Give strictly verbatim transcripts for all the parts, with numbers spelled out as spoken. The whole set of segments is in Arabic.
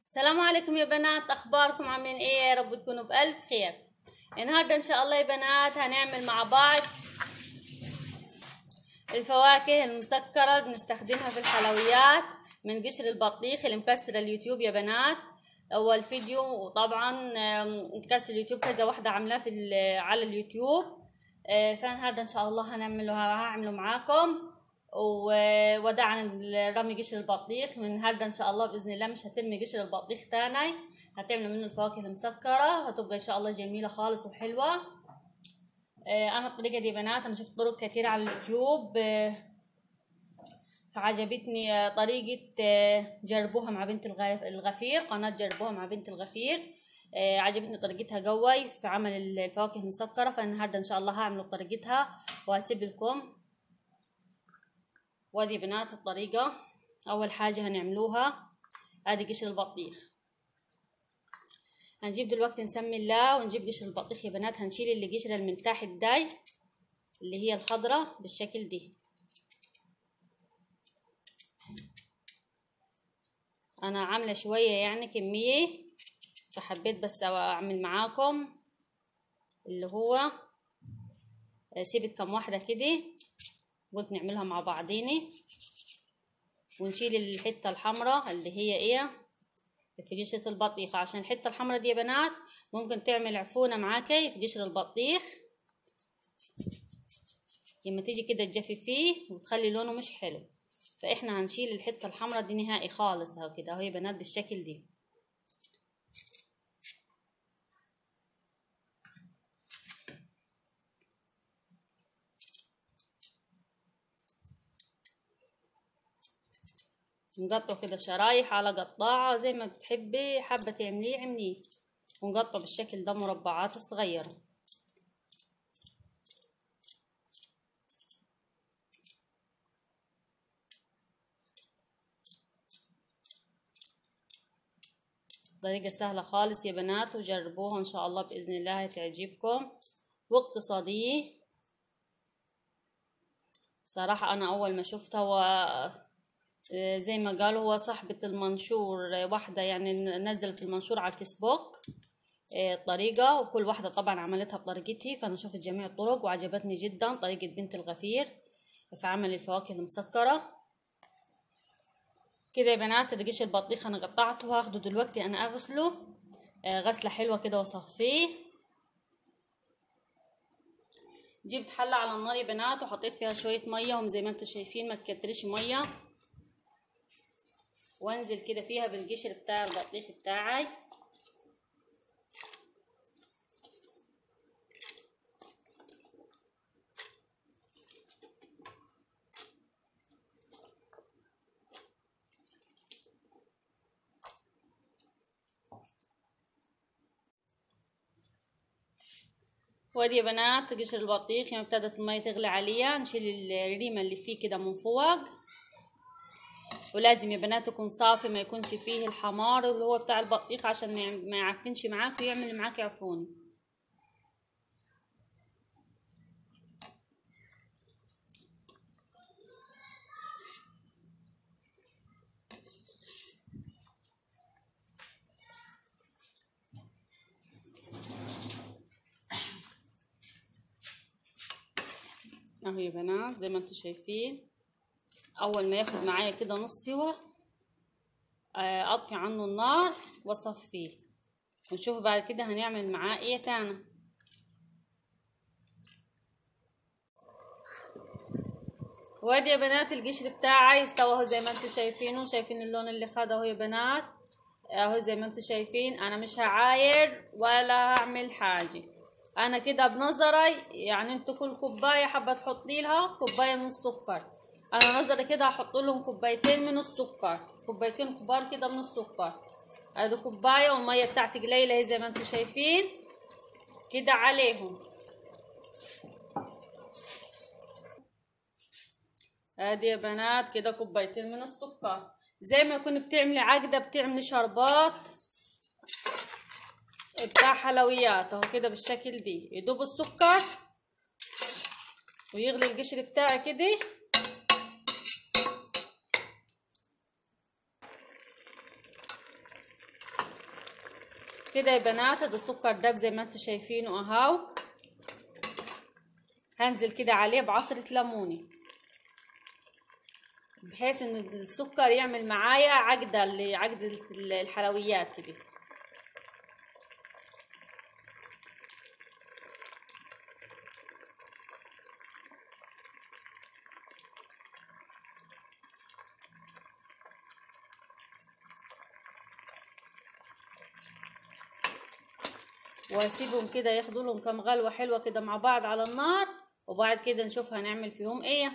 السلام عليكم يا بنات، اخباركم عاملين ايه؟ يا رب تكونوا بالف خير. النهارده ان شاء الله يا بنات هنعمل مع بعض الفواكه المسكره اللي بنستخدمها في الحلويات من قشر البطيخ اللي مكسر اليوتيوب يا بنات. اول فيديو، وطبعا مكسر اليوتيوب كذا واحده عاملاه في على اليوتيوب. فالنهارده ان شاء الله هنعمله هعمله معاكم. ووداعا رمي قشر البطيخ، من النهارده ان شاء الله باذن الله مش هترمي قشر البطيخ تاني، هتعملوا منه الفواكه المسكره، هتبقى ان شاء الله جميله خالص وحلوه. انا الطريقه دي يا بنات انا شفت طرق كتير على اليوتيوب، فعجبتني طريقه جربوها مع بنت الغفير، قناه جربوها مع بنت الغفير. عجبتني طريقتها قوي في عمل الفواكه المسكره، فالنهارده ان شاء الله هعمل بطريقتها وهسيب لكم. وادي يا بنات الطريقة. أول حاجة هنعملوها ادي قشر البطيخ. هنجيب دلوقتي نسمي الله ونجيب قشر البطيخ يا بنات. هنشيل اللي قشرة من تحت داي اللي هي الخضرة بالشكل دي. أنا عاملة شوية يعني كمية، فحبيت بس أعمل معاكم اللي هو سيبت كم واحدة كده، قلت نعملها مع بعضيني. ونشيل الحته الحمراء اللي هي ايه في قشره البطيخ، عشان الحته الحمراء دي يا بنات ممكن تعمل عفونه معاكي في قشر البطيخ لما تيجي كده تجفي فيه وتخلي لونه مش حلو. فاحنا هنشيل الحته الحمراء دي نهائي خالص اهو كده اهو يا بنات بالشكل دي. نقطعه كده شرايح على قطاعة زي ما بتحبي، حابة تعمليه عمليه، ونقطعه بالشكل ده مربعات صغيرة. طريقة سهلة خالص يا بنات، وجربوها ان شاء الله بإذن الله هتعجبكم واقتصادية. صراحة انا اول ما شفتها و زي ما قالوا هو صاحبة المنشور واحدة يعني نزلت المنشور على الفيسبوك الطريقة، وكل واحدة طبعا عملتها بطريقتي، فأنا شفت جميع الطرق وعجبتني جدا طريقة بنت الغفير في عمل الفواكه المسكرة كده يا بنات. قشر البطيخ أنا قطعته، هاخده دلوقتي أنا أغسله غسلة حلوة كده وصفيه. جبت حلة على النار يا بنات وحطيت فيها شوية مية، وهم زي ما انتم شايفين ما تكترش مية، وانزل كده فيها بالقشر بتاع البطيخ بتاعي. وادي يا بنات قشر البطيخ يعني ابتدت المية تغلي عليها، نشيل الريمة اللي فيه كده من فوق، ولازم يا بنات يكون صافي ما يكونش فيه الحمار اللي هو بتاع البطيخ عشان ما يعفنش معاك ويعمل معاك عفون. اهو يا بنات زي ما انتم شايفين، اول ما ياخد معايا كده نص سوا اطفي عنه النار واصفيه، ونشوف بعد كده هنعمل معاه ايه تاني. وادي يا بنات القشر بتاعي استوى اهو زي ما انتم شايفينه، شايفين اللون اللي خده اهو يا بنات اهو زي ما انتم شايفين. انا مش هعاير ولا هعمل حاجه، انا كده بنظري يعني انتوا كل كوبايه حابه تحطي لها كوبايه من السكر، انا نظري كده هحط لهم كوبايتين من السكر، كوبايتين كبار كده من السكر. ادي كوبايه والميه بتاعتي قليله زي ما انتم شايفين كده عليهم. ادي يا بنات كده كوبايتين من السكر، زي ما يكون بتعملي عقده بتعملي شربات بتاع حلويات اهو كده بالشكل دي. يدوب السكر ويغلي القشر بتاعي كده، كده يا بنات السكر داب زي ما انتم شايفينه اهو. هنزل كده عليه بعصرة ليمونة بحيث ان السكر يعمل معايا عقدة لعقدة الحلويات كده. واسيبهم كده ياخدوا لهم كام غلوه حلوه كده مع بعض على النار، وبعد كده نشوف هنعمل فيهم ايه.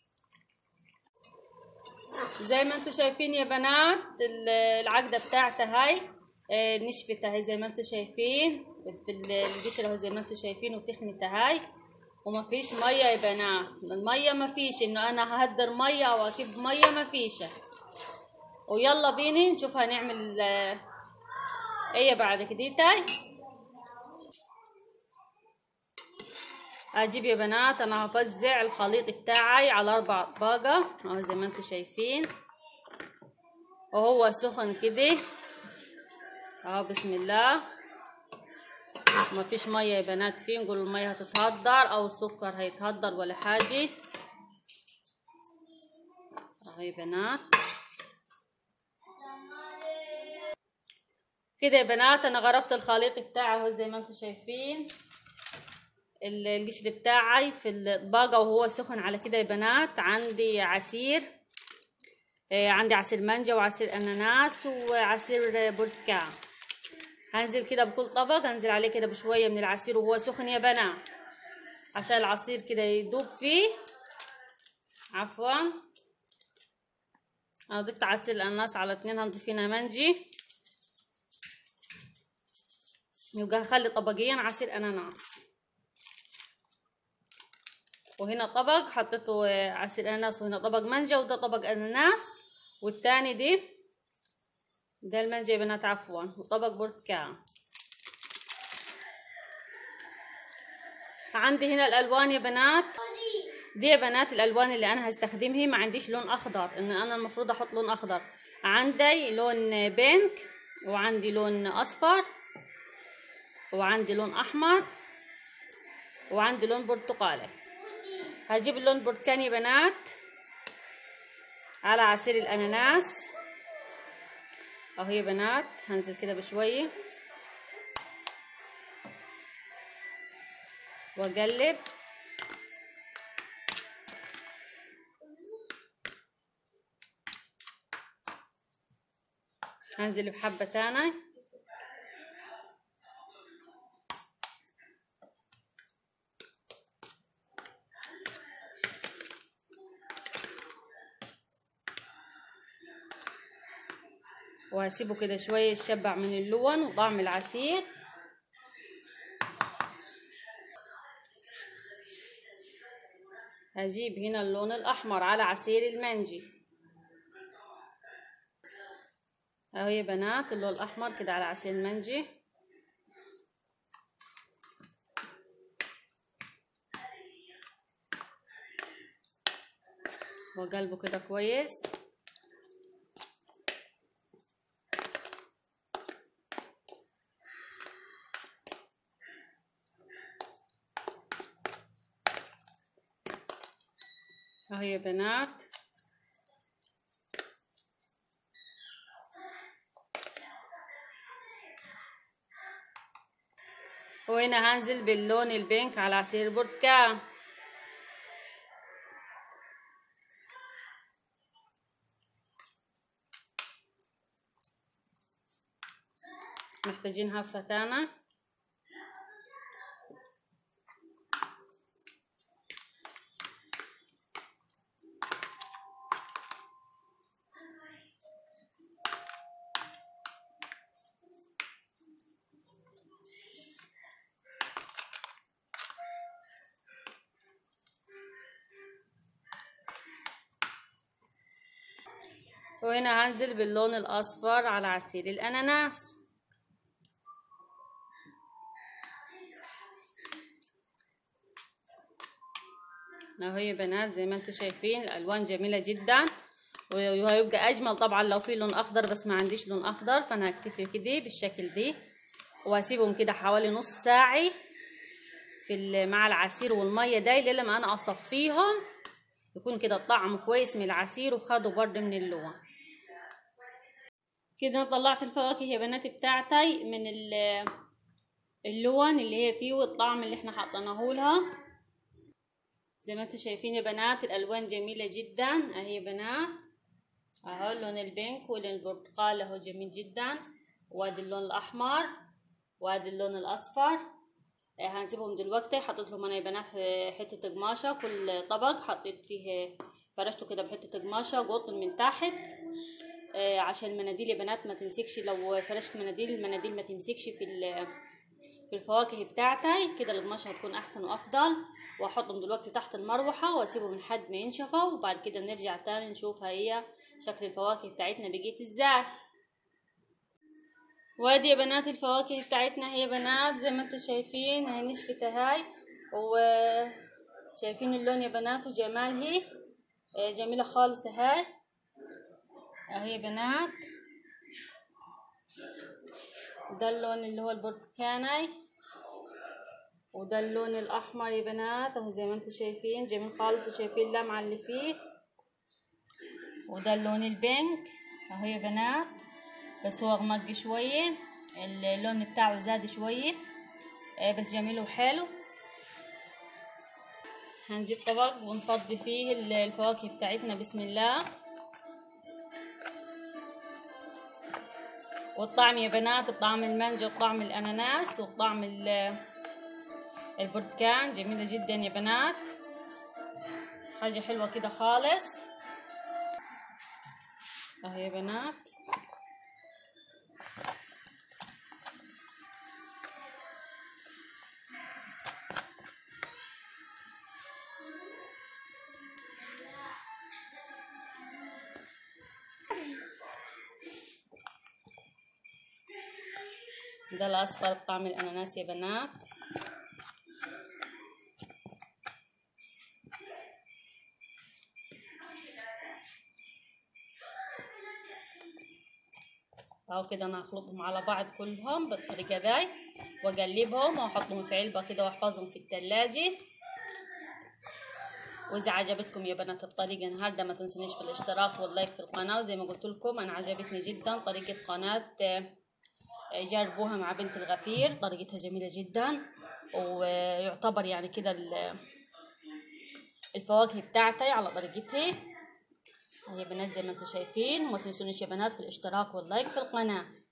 زي ما انتم شايفين يا بنات العقده بتاعتها هاي نشفت اهي زي ما انتم شايفين في القشره اهو زي ما انتم شايفين، وتخنت اهي وما فيش ميه يا بنات. الميه ما فيش انه انا ههدر ميه او اكب ميه، ما فيش. ويلا بينا نشوف هنعمل ايه بعد كده. تاي اجيب يا بنات انا هوزع الخليط بتاعي على اربع اطباقه اهو زي ما انتم شايفين، وهو سخن كده اهو. بسم الله. ما فيش ميه يا بنات فيه، نقول الميه هتتهدر او السكر هيتهدر ولا حاجه اهو يا بنات. كده يا بنات انا غرفت الخليط بتاعي اهو زي ما انتم شايفين القشر بتاعي في الطباقه وهو سخن على كده يا بنات. عندي عصير آه عندي عصير مانجا وعصير اناناس وعصير برتقال. هنزل كده بكل طبق هنزل عليه كده بشويه من العصير وهو سخن يا بنات عشان العصير كده يدوب فيه. عفوا انا ضفت عصير الاناناس على اتنين، هنضيف هنا مانجي يبقى هخلي طبقين عصير اناناس. وهنا طبق حطيته عصير اناناس، وهنا طبق مانجا، وده طبق اناناس، والتاني دي ده المانجا يا بنات عفوا، وطبق برتقال. عندي هنا الالوان يا بنات، دي يا بنات الالوان اللي انا هستخدمها. ما عنديش لون اخضر، ان انا المفروض احط لون اخضر. عندي لون بينك، وعندي لون اصفر، وعندي لون احمر، وعندي لون برتقالي. هجيب اللون البرتقالي يا بنات على عصير الاناناس اهو يا بنات. هنزل كده بشويه واقلب. هنزل بحبه تاني وهسيبه كده شويه يتشبع من اللون وطعم العصير. هجيب هنا اللون الاحمر على عصير المانجي اهو يا بنات، اللون الاحمر كده على عصير المانجي. واقلبه كده كويس. اهو يا بنات وهنا هنزل باللون البينك على عصير برتقال. محتاجين هفة تانية. وهنا هنزل باللون الاصفر على عصير الاناناس. اهو يا بنات زي ما انتم شايفين الالوان جميله جدا، وهيبقى اجمل طبعا لو في لون اخضر، بس ما عنديش لون اخضر فانا هكتفي كده بالشكل دي. وهسيبهم كده حوالي نص ساعة في مع العصير والمية داي لما انا اصفيهم، يكون كده الطعم كويس من العصير وخدوا برد من اللون. كده طلعت الفواكه يا بنات بتاعتي من اللون اللي هي فيه والطعم اللي احنا حطيناه لها. زي ما انتم شايفين يا بنات الالوان جميله جدا اهي يا بنات، اهو اللون البينك واللون البرتقالي اهو جميل جدا، وادي اللون الاحمر وادي اللون الاصفر. هنسيبهم دلوقتي. حطيت لهم انا يا بنات حته قماشه، كل طبق حطيت فيه فرشته كده بحته قماشه قطن من تحت عشان المناديل يا بنات ما تمسكش. لو فرشت مناديل المناديل ما تمسكش في في الفواكه بتاعتي كده، القماشه هتكون احسن وافضل. واحطهم دلوقتي تحت المروحه واسيبهم لحد ما ينشفوا، وبعد كده نرجع تاني نشوف هي شكل الفواكه بتاعتنا بقيت ازاي. وادي يا بنات الفواكه بتاعتنا هي بنات زي ما انتم شايفين هي نشفت هاي، وشايفين اللون يا بنات وجمال، هي جميله خالص هاي اهي يا بنات. ده اللون اللي هو البرتقاني وده اللون الاحمر يا بنات اهو زي ما انتم شايفين جميل خالص، وشايفين اللمعه اللي فيه. وده اللون البينك اهو يا بنات، بس هو غمق شويه، اللون بتاعه زاد شويه بس جميل وحلو. هنجيب طبق ونفضي فيه الفواكه بتاعتنا بسم الله. والطعم يا بنات طعم المانجا وطعم الاناناس وطعم البرتقان جميله جدا يا بنات، حاجه حلوه كده خالص اهي يا بنات. ده الاصفر بطعم الاناناس يا بنات. اهو كده انا هخلطهم على بعض كلهم بالطريقه دي واقلبهم واحطهم في علبه كده واحفظهم في الثلاجه. واذا عجبتكم يا بنات الطريقه النهارده ما تنسونيش في الاشتراك واللايك في القناه، وزي ما قلت لكم انا عجبتني جدا طريقه قناه، جربوها مع بنت الغفير طريقتها جميله جدا، ويعتبر يعني كده الفواكه بتاعتي على طريقتي اهي يا بنات زي ما انتم شايفين. وما تنسونيش يا بنات في الاشتراك واللايك في القناه.